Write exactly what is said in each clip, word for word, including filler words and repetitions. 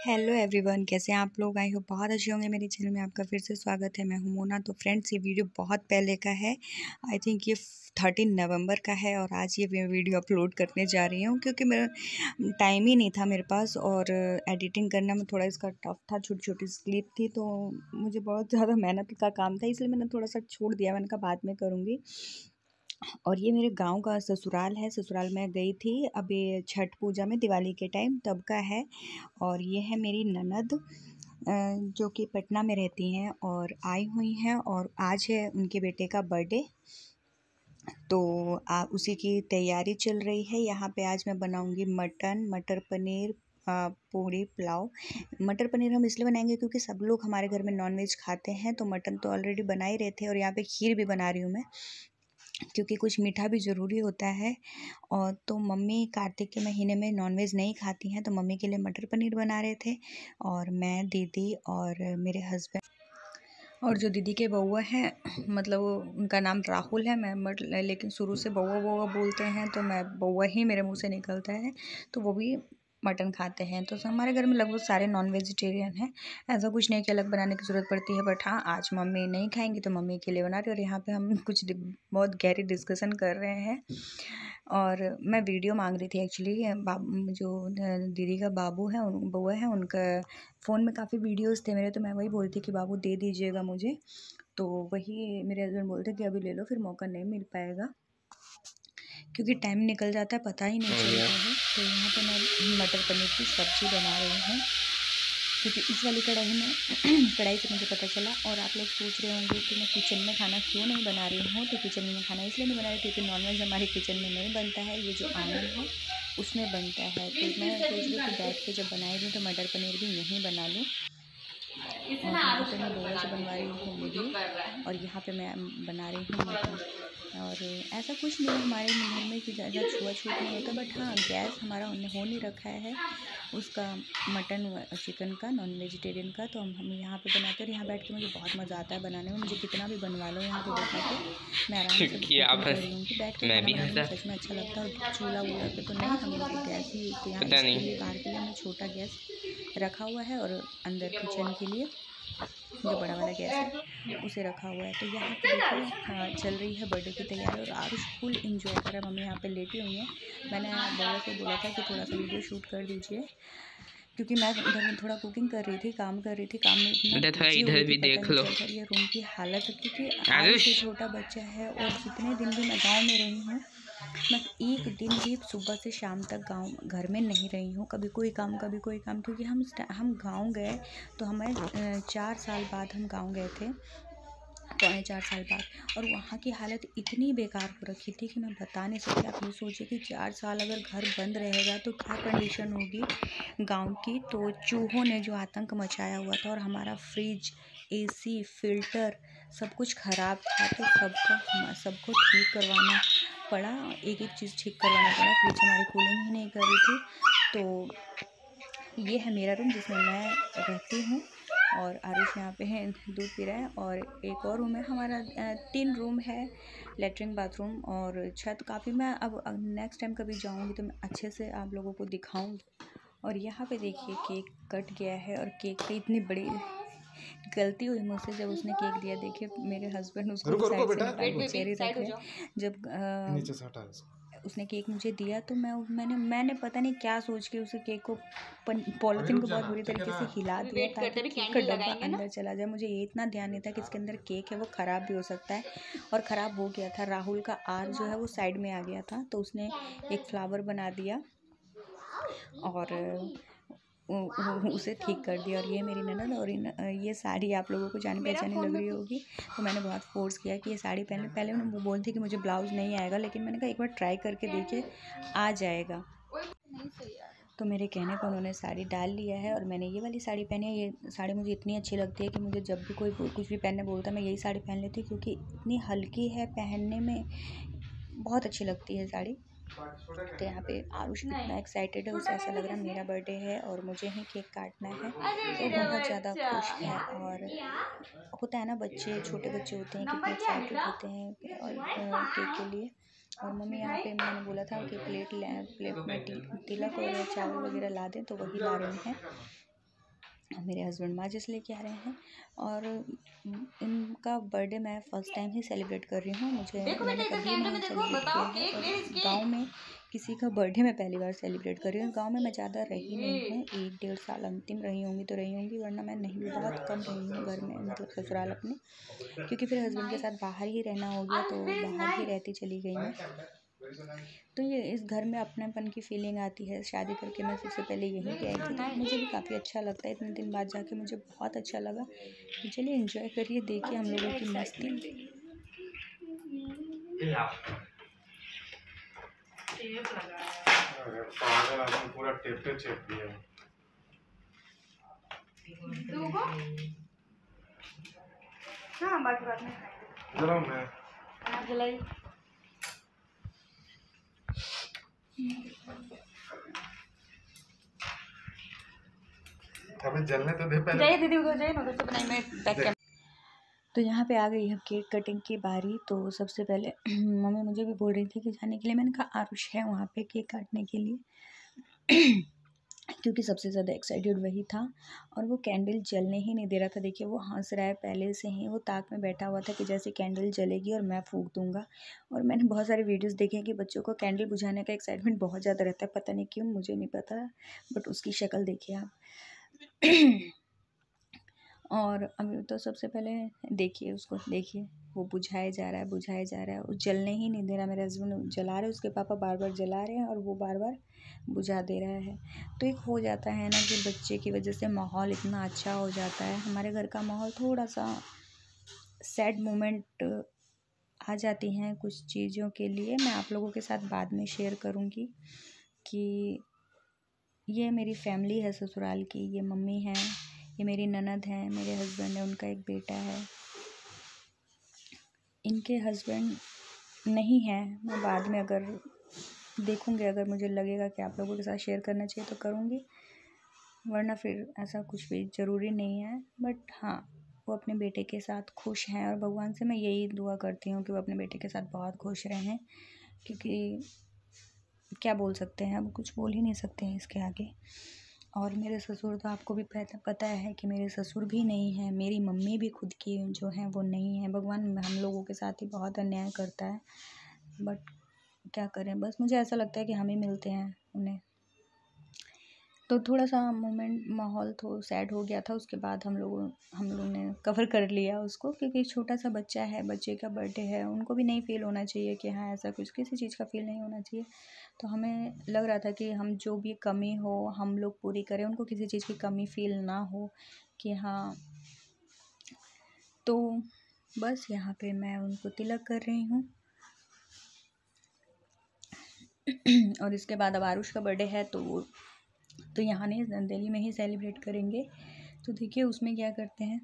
Hello everyone, कैसे हैं आप लोग। आई होप बहुत अच्छे होंगे। मेरे चैनल में आपका फिर से स्वागत है। मैं हूं मोना। तो फ्रेंड्स, ये वीडियो बहुत पहले का है। आई थिंक ये थर्टीन नवंबर का है और आज ये वीडियो अपलोड करने जा रही हूं क्योंकि मेरा टाइम ही नहीं था मेरे पास और एडिटिंग करना में थोड़ा इसका टफ था। छोटी छोटी क्लिप थी तो मुझे बहुत ज़्यादा मेहनत का काम था, इसलिए मैंने थोड़ा सा छोड़ दिया। मैंने कहा बाद में करूँगी। और ये मेरे गांव का ससुराल है। ससुराल में गई थी अभी छठ पूजा में, दिवाली के टाइम तब का है। और ये है मेरी ननद जो कि पटना में रहती हैं और आई हुई हैं और आज है उनके बेटे का बर्थडे। तो आ, उसी की तैयारी चल रही है। यहाँ पे आज मैं बनाऊंगी मटन, मटर पनीर, पूड़ी, पुलाव। मटर पनीर हम इसलिए बनाएंगे क्योंकि सब लोग हमारे घर में नॉनवेज खाते हैं, तो मटन तो ऑलरेडी बना ही रहे थे और यहाँ पे खीर भी बना रही हूँ मैं क्योंकि कुछ मीठा भी ज़रूरी होता है। और तो मम्मी कार्तिक के महीने में नॉनवेज नहीं खाती हैं, तो मम्मी के लिए मटर पनीर बना रहे थे और मैं, दीदी और मेरे हस्बैंड और जो दीदी के बउआ हैं, मतलब उनका नाम राहुल है। मैं मत लेकिन शुरू से बउआ बउआ बोलते हैं तो मैं बउआ ही मेरे मुँह से निकलता है। तो वो भी मटन खाते हैं। तो हमारे घर में लगभग सारे नॉन वेजिटेरियन हैं। ऐसा कुछ नहीं कि अलग बनाने की ज़रूरत पड़ती है, बट हाँ आज मम्मी नहीं खाएंगी तो मम्मी के लिए बना रही हूँ। और यहाँ पे हम कुछ बहुत गहरी डिस्कशन कर रहे हैं और मैं वीडियो मांग रही थी एक्चुअली। जो दीदी का बाबू है, बउआ है, उनका फ़ोन में काफ़ी वीडियोस थे मेरे, तो मैं वही बोलती कि बाबू दे दीजिएगा मुझे। तो वही मेरे हस्बैंड बोलते कि अभी ले लो, फिर मौका नहीं मिल पाएगा क्योंकि टाइम निकल जाता है, पता ही नहीं चलता है। तो यहाँ पे मैं मटर पनीर की सब्ज़ी बना रही हूँ क्योंकि इस वाली कढ़ाई में कढ़ाई से मुझे पता चला। और आप लोग सोच रहे होंगे कि मैं किचन में खाना क्यों नहीं बना रही हूँ। तो किचन में खाना इसलिए नहीं बना रही क्योंकि नॉनवेज हमारे किचन में नहीं बनता है, ये जो आंगन है उसमें बनता है। तो मैं सोच रही हूँ कि बैठ के जब बनाएगी तो मटर पनीर भी यहीं बना लूँ। और यहाँ पे मैं बउआ से बनवा रही हूँ वीडियो और यहाँ पे मैं बना रही हूँ मटन। और ऐसा कुछ नहीं है हमारे घर में कि ज़्यादा छुआ-छूत नहीं होता, बट हाँ गैस हमारा हो नहीं रखा है उसका, मटन चिकन का, नॉन वेजिटेरियन का। तो हम हम यहाँ पे बनाते हैं और यहाँ बैठ के मुझे बहुत मज़ा आता है बनाने में। मुझे कितना भी बनवा लो यहाँ पे बैठा के, मैं आराम से कुकिंग कर लूँगी। बैठ के खाना बनाने में सच में अच्छा लगता है। और चूल्हा वूल्हा पे तो नहीं, हम लोग गैस ही तो यहाँ इसके लिए, बाहर के लिए हमने छोटा गैस रखा हुआ है और अंदर किचन के लिए जो बड़ा वाला गैस है उसे रखा हुआ है। तो यहाँ पे देखिए हाँ चल रही है बर्थडे की तैयारी और आरुष फुल एंजॉय कर रहा है। मम्मी यहाँ पे लेटी हुई हैं। मैंने बउआ से बोला था कि थोड़ा सा वीडियो शूट कर दीजिए क्योंकि मैं इधर में थोड़ा कुकिंग कर रही थी, काम कर रही थी, काम में इतना इधर भी देख लो ये रूम की हालत है क्योंकि आरुष से छोटा बच्चा है। और जितने दिन भी मैं गाँव में रही हूँ, मैं एक दिन भी सुबह से शाम तक गांव घर में नहीं रही हूँ। कभी कोई काम कभी कोई काम, क्योंकि हम हम गांव गए तो हमें चार साल बाद हम गांव गए थे, पौने चार साल बाद। और वहाँ की हालत इतनी बेकार हो रखी थी कि मैं बता नहीं सकती। आप ये सोचिए कि चार साल अगर घर बंद रहेगा तो क्या कंडीशन होगी गांव की। तो चूहों ने जो आतंक मचाया हुआ था और हमारा फ्रिज, एसी, फिल्टर सब कुछ ख़राब था। तो सबको सबको ठीक करवाना पड़ा, एक एक चीज़ ठीक करवाना पड़ा। फ्रिज हमारी कूलिंग ही नहीं कर रही थी। तो ये है मेरा रूम जिसमें मैं रहती हूँ और आरुष यहाँ पे है, दूध पी रहा है। और एक और रूम है हमारा, तीन रूम है, लेटरिन, बाथरूम और छत। काफ़ी मैं अब नेक्स्ट टाइम कभी जाऊँगी तो मैं अच्छे से आप लोगों को दिखाऊँगी। और यहाँ पे देखिए केक कट गया है और केक पे इतनी बड़ी गलती हुई मुझसे जब उसने केक दिया। देखिए मेरे हस्बैंड उसको रुको, रुको, साइड से बेटा, निकाल चेरी रख रहे। जब नीचे से हटा उसने केक मुझे दिया तो मैं मैंने मैंने पता नहीं क्या सोच के उसे केक को पॉलिथीन को बहुत बुरी तरीके से हिला दिया ताकि केक का डब्बा अंदर चला जाए। मुझे ये इतना ध्यान नहीं था कि इसके अंदर केक है, वो ख़राब भी हो सकता है। और ख़राब हो गया था। राहुल का आर जो है वो साइड में आ गया था, तो उसने एक फ्लावर बना दिया और उसे ठीक कर दिया। और ये मेरी ननद, और ये साड़ी आप लोगों को जानी पहचानी लग रही होगी। तो मैंने बहुत फोर्स किया कि ये साड़ी पहन ले। पहले वो बोलती कि मुझे ब्लाउज़ नहीं आएगा, लेकिन मैंने कहा एक बार ट्राई करके देखिए, आ जाएगा। तो मेरे कहने पर उन्होंने साड़ी डाल लिया है और मैंने ये वाली साड़ी पहनी है। ये साड़ी मुझे इतनी अच्छी लगती है कि मुझे जब भी कोई कुछ भी पहनने बोलता है मैं यही साड़ी पहन लेती हूँ क्योंकि इतनी हल्की है, पहनने में बहुत अच्छी लगती है साड़ी। तो यहाँ पे आरुष इतना एक्साइटेड है, उसे ऐसा लग रहा है मेरा बर्थडे है और मुझे ही केक काटना है। तो बहुत ज़्यादा खुश है। और होता है ना, बच्चे, छोटे बच्चे होते हैं कितने एक्साइटेड होते हैं और केक के लिए। और मम्मी यहाँ पे, मैंने बोला था कि प्लेट ले, प्लेट में टी, तिलक और चावल वगैरह ला दें, तो वही ला रही हैं। मेरे हस्बैंड माचिस लेके आ रहे हैं और इनका बर्थडे मैं फ़र्स्ट टाइम ही सेलिब्रेट कर रही हूँ। मुझे मैंने कभी नहीं सेलिब्रेट किया है और गांव में किसी का बर्थडे मैं पहली बार सेलिब्रेट कर रही हूँ। गांव में मैं ज़्यादा रही नहीं हूँ, एक डेढ़ साल अंतिम रही होंगी तो रही होंगी, वरना मैं नहीं बहुत कम रही हूँ घर में, मतलब ससुराल अपने, क्योंकि फिर हस्बैंड के साथ बाहर ही रहना हो गया तो बाहर ही रहती चली गई मैं। तो ये इस घर में अपनेपन की फीलिंग आती है। शादी करके मैं सबसे पहले यहीं पे आई थी तो मुझे भी काफ़ी अच्छा लगता है। इतने दिन बाद जाके मुझे बहुत अच्छा लगा। तो चलिए एंजॉय करिए, देखिए हम लोगों की मस्ती। पूरा टेप पे चेप दिया। हाँ बाकी बात में जरा मैं जलाई अभी जलने तो दे पहले। जाइए दीदी उधर जाइए ना, उधर से बनाई मैं बैक कैमरा। तो यहाँ पे आ गई है केक कटिंग की बारी। तो सबसे पहले मम्मी मुझे भी बोल रही थी कि जाने के लिए, मैंने कहा आरुष है वहाँ पे केक काटने के लिए क्योंकि सबसे ज़्यादा एक्साइटेड वही था और वो कैंडल जलने ही नहीं दे रहा था। देखिए वो हंस रहा है पहले से ही, वो ताक में बैठा हुआ था कि जैसे कैंडल जलेगी और मैं फूंक दूंगा। और मैंने बहुत सारे वीडियोस देखे हैं कि बच्चों को कैंडल बुझाने का एक्साइटमेंट बहुत ज़्यादा रहता है, पता नहीं क्यों, मुझे नहीं पता, बट उसकी शक्ल देखिए आप। और अभी तो सबसे पहले देखिए उसको, देखिए वो बुझाया जा रहा है बुझाया जा रहा है, वो जलने ही नहीं दे रहा। मेरे हस्बैंड जला रहे हैं, उसके पापा बार बार जला रहे हैं और वो बार बार बुझा दे रहा है। तो एक हो जाता है ना कि बच्चे की वजह से माहौल इतना अच्छा हो जाता है। हमारे घर का माहौल थोड़ा सा सैड मोमेंट आ जाती हैं कुछ चीज़ों के लिए, मैं आप लोगों के साथ बाद में शेयर करूँगी। कि ये मेरी फैमिली है ससुराल की, ये मम्मी हैं, ये मेरी ननद है, मेरे हस्बैंड है, उनका एक बेटा है। इनके हस्बैंड नहीं है, मैं बाद में अगर देखूँगी, अगर मुझे लगेगा कि आप लोगों के साथ शेयर करना चाहिए तो करूँगी, वरना फिर ऐसा कुछ भी ज़रूरी नहीं है। बट हाँ, वो अपने बेटे के साथ खुश हैं और भगवान से मैं यही दुआ करती हूँ कि वो अपने बेटे के साथ बहुत खुश रहें, क्योंकि क्या बोल सकते हैं, अब कुछ बोल ही नहीं सकते हैं इसके आगे। और मेरे ससुर तो आपको भी पता है कि मेरे ससुर भी नहीं हैं, मेरी मम्मी भी खुद की जो हैं वो नहीं है। भगवान हम लोगों के साथ ही बहुत अन्याय करता है, बट क्या करें, बस मुझे ऐसा लगता है कि हम ही मिलते हैं उन्हें। तो थोड़ा सा मोमेंट माहौल तो सैड हो गया था, उसके बाद हम लोगों हम लोग ने कवर कर लिया उसको, क्योंकि छोटा सा बच्चा है, बच्चे का बर्थडे है, उनको भी नहीं फील होना चाहिए कि हाँ ऐसा कुछ, किसी चीज़ का फील नहीं होना चाहिए। तो हमें लग रहा था कि हम जो भी कमी हो हम लोग पूरी करें, उनको किसी चीज़ की कमी फील ना हो कि हाँ। तो बस यहाँ पे मैं उनको तिलक कर रही हूँ और इसके बाद अब आरुष का बर्थडे है तो तो यहाँ नहीं, दिल्ली में ही सेलिब्रेट करेंगे। तो देखिए उसमें क्या करते हैं।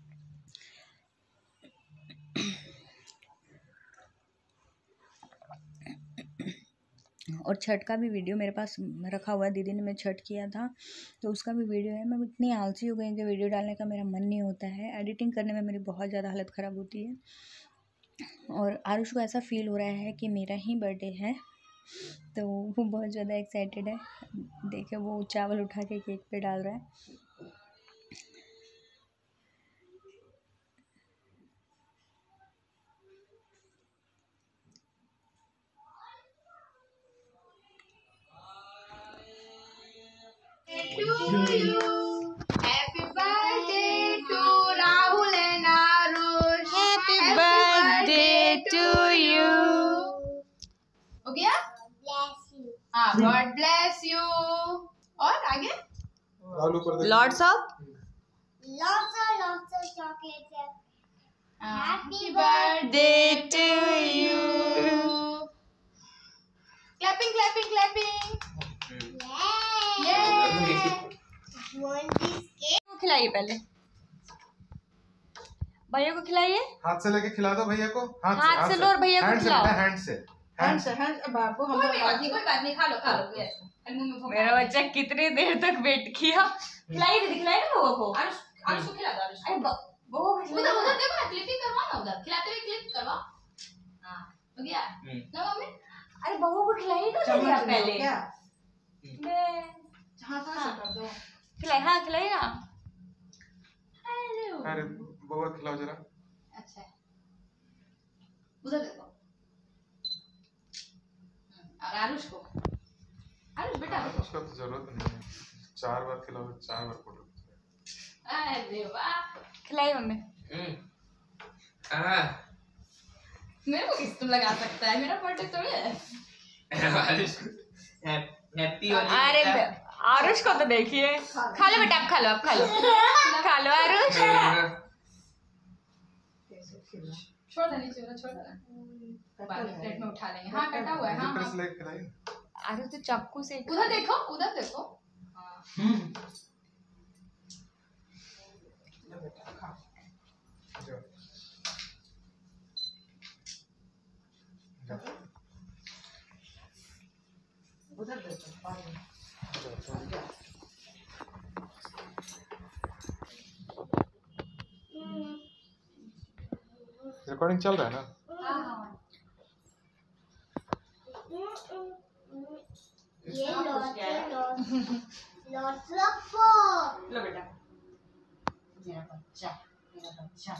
और छठ का भी वीडियो मेरे पास रखा हुआ है, दीदी ने मैं छठ किया था तो उसका भी वीडियो है। मैं इतनी आलसी हो गई कि वीडियो डालने का मेरा मन नहीं होता है, एडिटिंग करने में मेरी बहुत ज़्यादा हालत ख़राब होती है। और आरुष को ऐसा फील हो रहा है कि मेरा ही बर्थडे है, तो वो बहुत ज़्यादा एक्साइटेड है। देखिए वो चावल उठा के केक पे डाल रहा है। Happy birthday to Rahul and Arush. Happy birthday to you. हो गया? हाँ, God bless you. और आगे? Lots of Lots of lots of chocolates. Happy birthday to you. Clapping, clapping, clapping. Yay! Want this cake? को खिलाइए, पहले भैया को खिलाइए। हाथ से लेके खिला दो भैया को, हाथ, हाथ से लो और भैया को खिलाओ। हैंड से हैंड से हैंड बाबू हम कोई बात नहीं, कोई बात नहीं, खा लो खा लो ऐसे। मेरा बच्चा कितने देर तक वेट किया। खिलाइए दीदी, खिलाइए ना बहू को। आरुष आरुष को खिला दो। आरुष अरे बहू को उधर उधर देखो ना, क्लिपिंग करवाओ ना, उधर खिलाते हुए क्लिप करवाओ। हाँ हो गया ना मम्मी? अरे बहू को खिलाइए ना दीदी आप पहले। हाँ हाँ कर दो। खिलाई, हाँ खिलाइए ना। अरे बउआ खिलाओ जरा। अच्छा है, उधर देखो। और आरुष को, आरुष बेटा देखो। उसका तो जरूरत नहीं है, चार बार खिलाओ, चार बार फोटो। अरे वाह, खिलाई मम्मी। मेरे को किस तुम लगा सकता है, मेरा बर्थडे थोड़ी है। हैप्पी अरे आरुष को तो देखिए, खा लो बेटा, आप खा लो, आप खा लो, खा लो आरुष। छोड़ दे नीचे, छोड़ दे, बाद में प्लेट में उठा लेंगे। हाँ कटा हुआ है। हाँ प्रेस लेके खिलाइए। अरे तो चाकू से उधर देखो, उधर देखो। हाँ जाओ। उधर देखो। रिकॉर्डिंग चल रहा है ना? ये लॉट लॉट लॉट रखो। लो बेटा, मेरा बच्चा, मेरा बच्चा।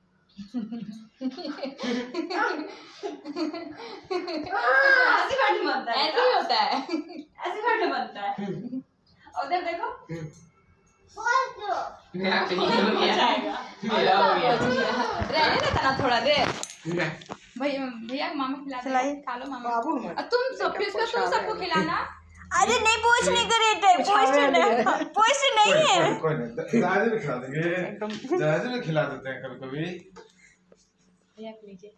ऐसे बैठ बनता है, ऐसे ही होता है, ऐसे बैठ बनता है। उधर देखो, फोटो मेरा हो जाएगा, मेरा हो गया। रहने देता ना थोड़ा देर। भैया भैया मामा खिला दे, खा लो मामा। और तुम सब फिर उसको तुम सबको खिलाना। अरे नहीं, पोस्ट नहीं करे, पोस्ट नहीं, पोस्ट नहीं है। कोई नहीं, जहाज में खिला देंगे, जहाज में खिला देते हैं कभी कभी। भैया लीजिए।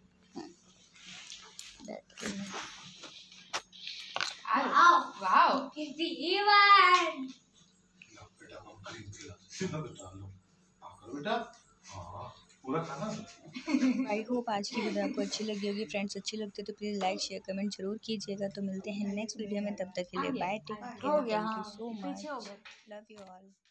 आओ वाओ, किसी वन बेटा हम खरीद खिला बेटा, लो आकर बेटा। हाँ पूरा खाना। आई होप आज की वीडियो आपको अच्छी लगी होगी। फ्रेंड्स अच्छी लगती है तो प्लीज़ लाइक शेयर कमेंट जरूर कीजिएगा। तो मिलते हैं नेक्स्ट वीडियो में, तब तक के लिए bye, take care, thank you so much, love you all.